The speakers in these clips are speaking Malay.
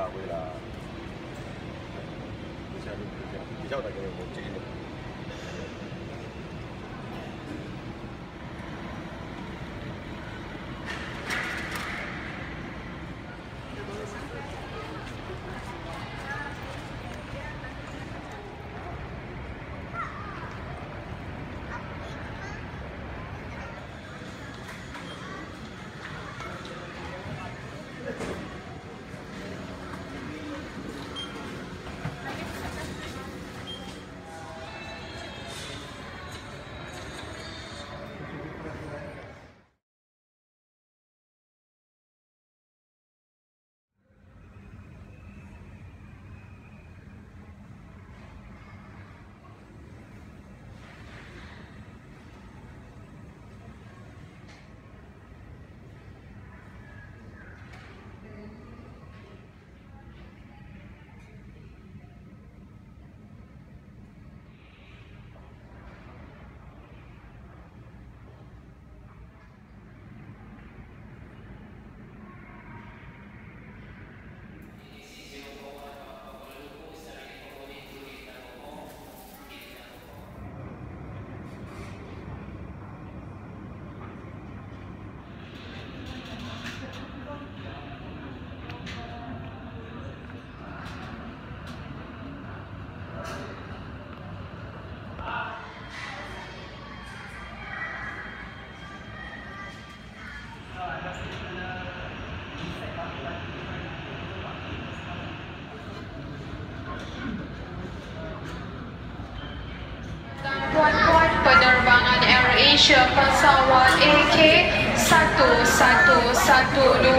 boleh lah. Kejap tak kena bocik ni. Puan-puan, penerbangan AirAsia pesawat AK1112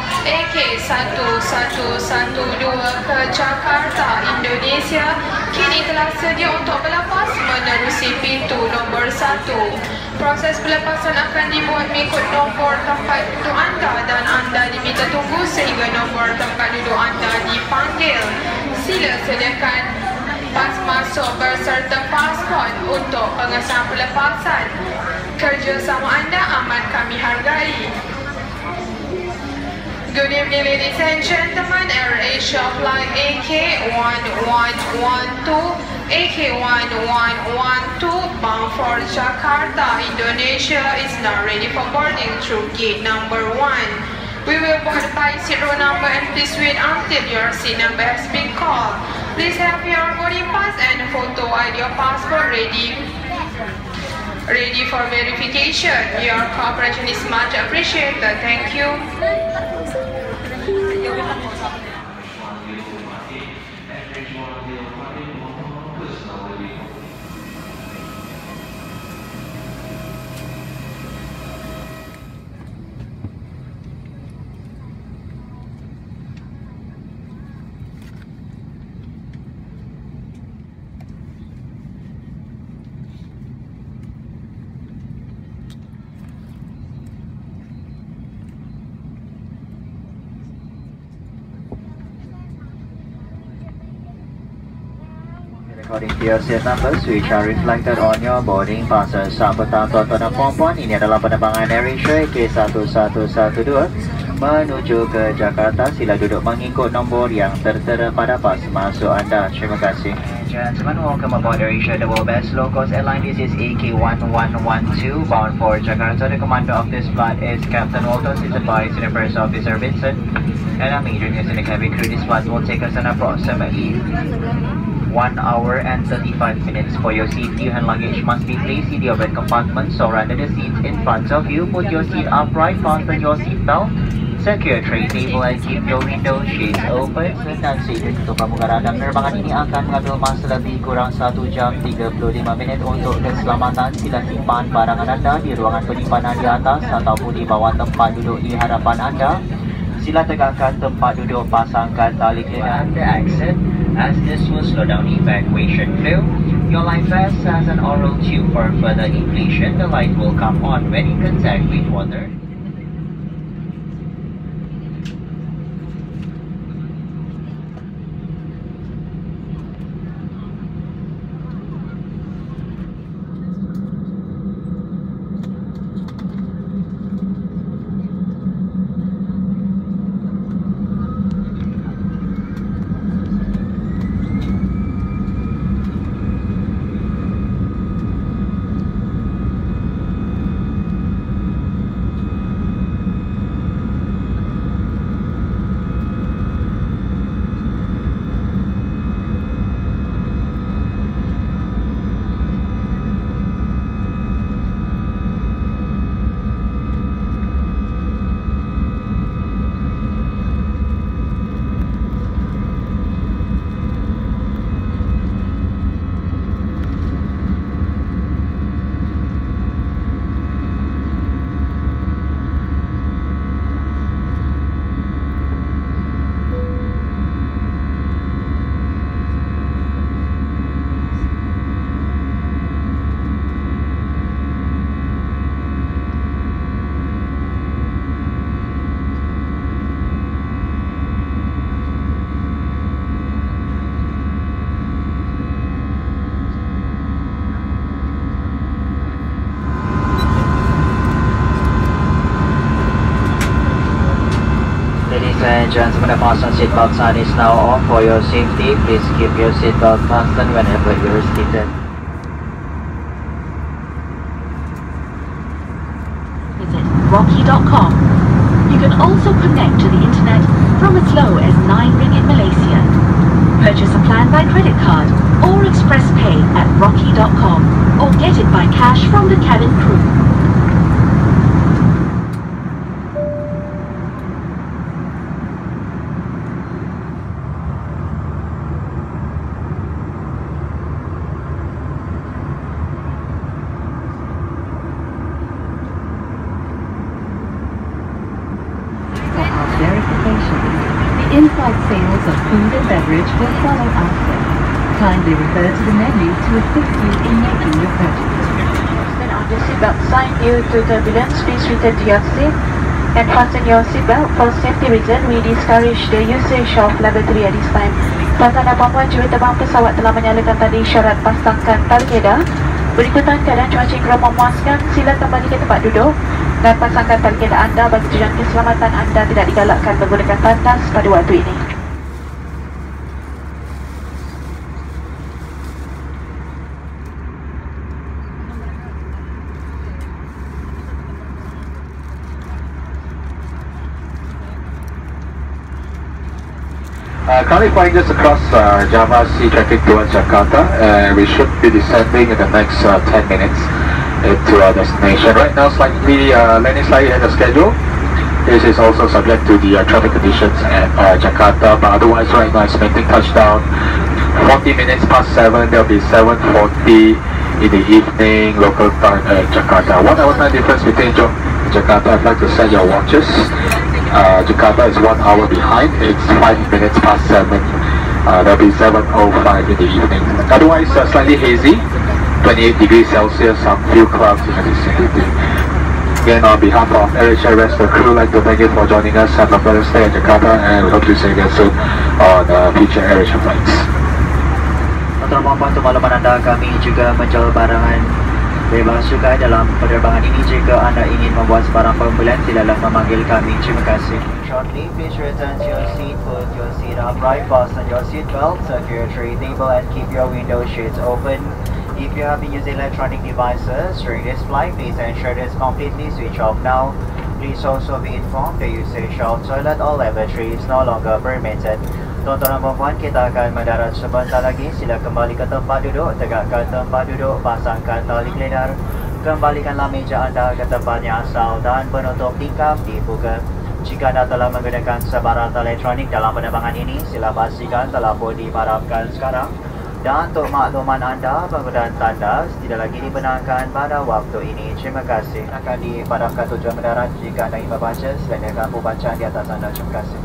ke Jakarta, Indonesia kini telah sedia untuk berlepas menerusi pintu nombor 1. Proses pelepasan akan dibuat mengikut nombor tempat duduk anda dan anda diminta tunggu sehingga nombor tempat duduk anda dipanggil. Sila sediakan pas masuk berserta pasport untuk pengesahan pelepasan. Kerjasama anda amat kami hargai. Good evening, ladies and gentlemen. AirAsia flight AK1112 bound for Jakarta, Indonesia is now ready for boarding through gate number 1. We will board by seat row number and please wait until your seat number has been called. Please have your boarding pass and photo ID or passport ready for verification. Your cooperation is much appreciated. Thank you. According to your seat numbers, which are reflected on your boarding passes. Selamat petang tuan-tuan dan puan-puan. Ini adalah penerbangan AirAsia AK1112 menuju ke Jakarta. Sila duduk mengikut nombor yang tertera pada pas masuk anda. Terima kasih. Gentlemen, welcome aboard AirAsia, the world best low-cost airline. This is AK1112 bound for Jakarta. The commander of this flight is Captain Walton, assisted by Senior First Officer Vincent. And our major news in the cabin crew. This flight will take us an approximately 1 hour and 35 minutes. For your safety, your hand luggage must be placed in the overhead compartments or under the seats in front of you. Put your seat upright, fasten your seat belt, secure tray table and keep your window shades open. Senang safety untuk pramugara dan penerbangan ini akan mengambil masa lebih kurang 1 jam 35 minit. Untuk keselamatan, sila simpan barangan anda di ruangan penyimpanan di atas ataupun di bawah tempat duduk di hadapan anda. Sila tegakkan tempat duduk, pasangkan tali kelana at the exit, as this will slow down evacuation flow. Your life vest has an oral tube for further inflation. The light will come on when in contact with water. and gentlemen, the fasten seatbelt sign is now on for your safety. Please keep your seatbelt fastened whenever you are seated. Visit rocky.com. You can also connect to the internet from as low as 9 ringgit Malaysia. Purchase a plan by credit card or express pay at rocky.com or get it by cash from the cabin crew. In-flight sales of food and beverage will follow after. Kindly refer to the menu to assist you in making your purchase. Fasten on the seatbelt sign due to turbulence. Please return to your seat and fasten your seatbelt. For safety reason, we discourage the usage of level 3 at this time. Tuan-tuan dan puan-puan, juruterbang pesawat telah menyalakan tanda isyarat pasangkan tali kedah. Berikutan keadaan cuaca yang kurang memuaskan, sila kembali ke tempat duduk dan pasangkan tali kedah anda bagi tujuan keselamatan anda tidak digalakkan menggunakan tandas pada waktu ini. Currently flying just across Java Sea traffic towards Jakarta, and we should be descending in the next 10 minutes into our destination. Right now, landing slightly ahead of schedule. This is also subject to the traffic conditions at Jakarta, but otherwise right now expecting touchdown 40 minutes past 7. There'll be 7:40 in the evening local time at Jakarta. 1 hour time difference between Johor and Jakarta. I'd like to set your watches. Jakarta is 1 hour behind. It's 5 minutes past 7. That'll be 7:05 in the evening. Otherwise, slightly hazy. 28 degrees Celsius, some few clouds in the vicinity. Again, on behalf of AirAsia rest of the crew, I'd like to thank you for joining us. Have a pleasant stay at Jakarta, and we hope to see you again soon on future AirAsia flights. Tuan-tuan dan puan-puan, untuk makluman anda, kami juga menjual barangan bebas juga dalam penerbangan ini. Jika anda ingin membuat sebarang pembelian, silalah memanggil kami. Terima kasih. Shortly, please return to your seat, put your seat upright, fasten your seat belt, secure your tray table, and keep your window shades open. If you have been using electronic devices during this flight, please ensure it is completely switched off now. Please also be informed the usage of toilet or lavatory is no longer permitted. Tuan-tuan dan puan-puan, kita akan mendarat sebentar lagi. Sila kembali ke tempat duduk, tegakkan tempat duduk, pasangkan tali keledar, kembalikanlah meja anda ke tempatnya asal dan penutup tingkap dibuka. Jika anda telah menggunakan sebarang elektronik dalam penerbangan ini, sila pastikan telefon dipadamkan sekarang. Dan untuk makluman anda, penggunaan tandas tidak lagi dibenarkan pada waktu ini. Terima kasih. Akan dipadamkan tujuan mendarat. Jika anda ingin membaca, silakan pembacaan di atas anda. Terima kasih.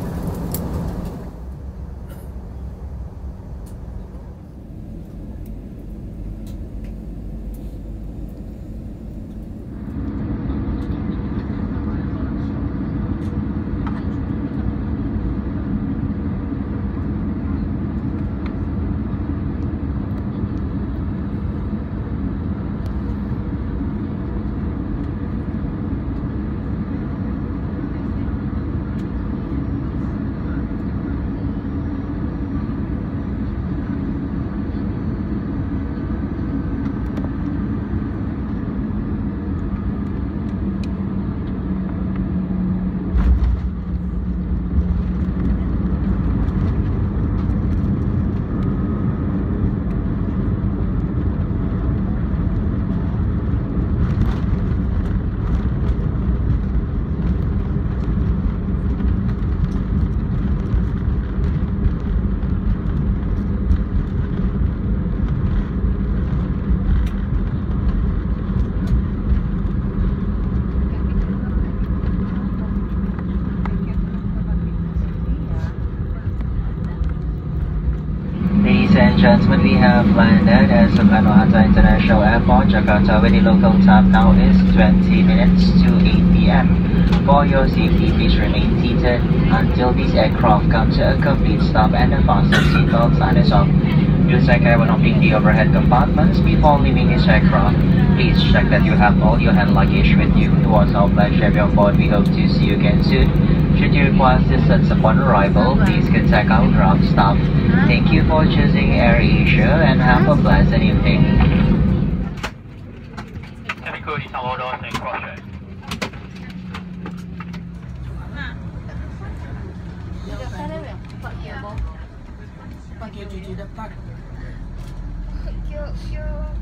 Gentlemen, we have landed at Soekarno-Hatta International Airport, Jakarta, where the local time now is 20 minutes to 8 p.m. For your safety, please remain seated until this aircraft comes to a complete stop and the fasten seatbelt sign is off. Please take care when opening the overhead compartments before leaving this aircraft. Please check that you have all your hand luggage with you. It was our pleasure to have you on board. We hope to see you again soon. Should you require assistance upon arrival, please contact our ground staff. Thank you for choosing AirAsia and have a pleasant evening. Yo.